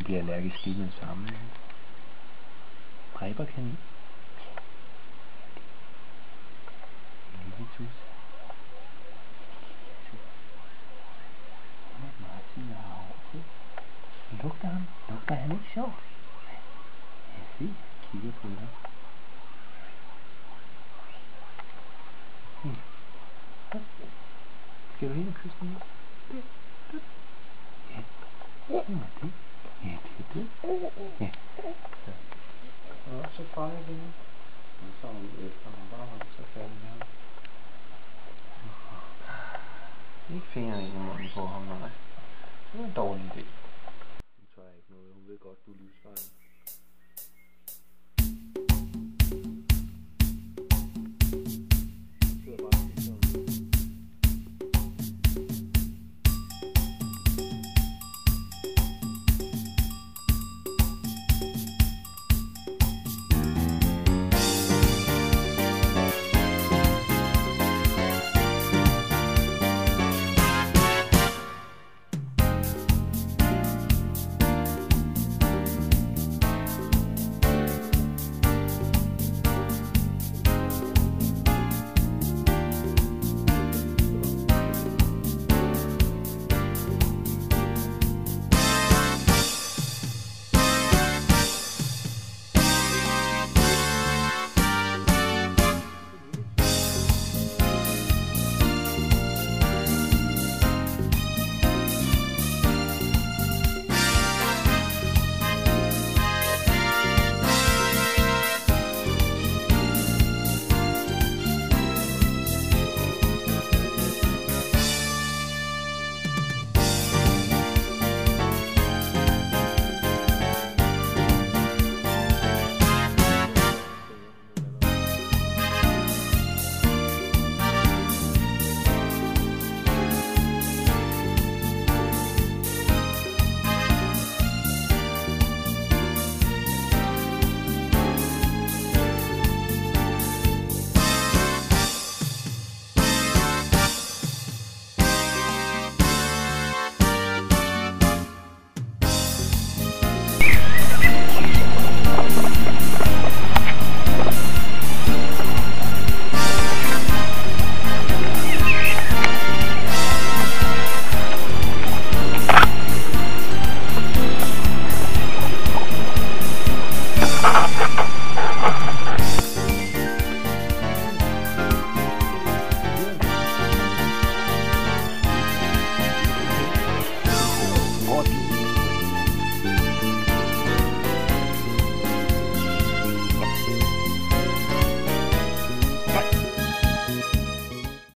bliver allergisk lige med det samme. Dræberkanin. En lille tus. Martin har overtid. Lugter han? Lugter han ikke sjovt? Ja, se. Kigger på dig. Skal du hen og kysse den? Ja. Ja, det. Ja, det er det. Ja. Så peger vi nu. Og så efter han bare holder så færdig med ham. Ikke fingrene ind i munden på ham, nej. Det var en dårlig idé. Hun tør ikke noget. Hun ved godt, du er livsfarlig.